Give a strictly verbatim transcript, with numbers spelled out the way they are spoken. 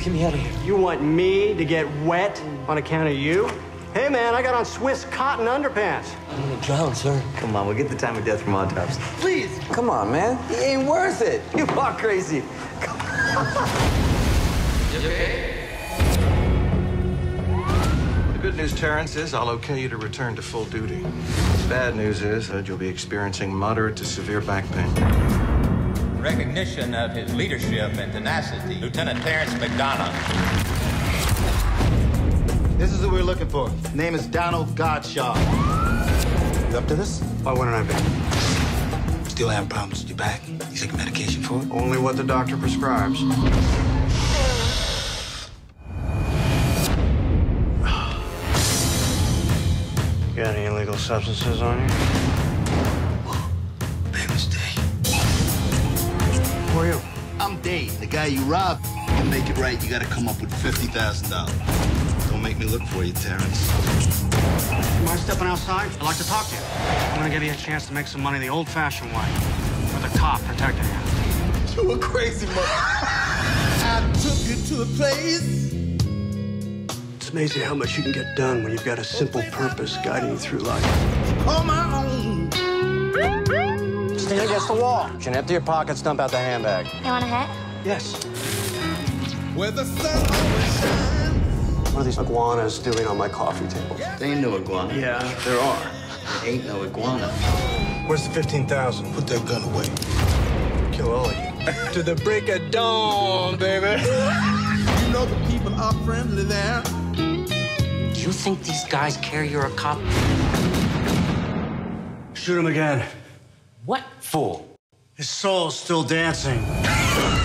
get me out of here. You want me to get wet on account of you? Hey, man, I got on Swiss cotton underpants. I'm gonna drown, sir. Come on, we'll get the time of death from autopsy. Please. Come on, man. He ain't worth it. You are crazy. Come on. You okay? The good news, Terrence, is I'll okay you to return to full duty. The bad news is that you'll be experiencing moderate to severe back pain. Recognition of his leadership and tenacity, Lieutenant Terrence McDonough. This is who we're looking for. Name is Donald Godshaw. You up to this? Why wouldn't I be? Still having problems with your back? You taking medication for it? Only what the doctor prescribes. You got any illegal substances on you? Big mistake. Who are you? I'm Dave, the guy you robbed. To make it right, you gotta come up with fifty thousand dollars. Don't make me look for you, Terrence. You mind stepping outside? I'd like to talk to you. I'm gonna give you a chance to make some money the old-fashioned way, with a cop protecting you. You a crazy mother. I took you to a place. It's amazing how much you can get done when you've got a simple purpose guiding you through life. On my own. Stand against the wall. You can empty your pockets, dump out the handbag. You want a hit? Yes. Where the sun always shines. What are these iguanas doing on my coffee table? There ain't no iguana. Yeah, there are. There ain't no iguana. Where's the fifteen thousand? Put that gun away. Kill all of you. To the break of dawn, baby. You know the people are friendly there. Do you think these guys care you're a cop? Shoot him again. What for? His soul's still dancing.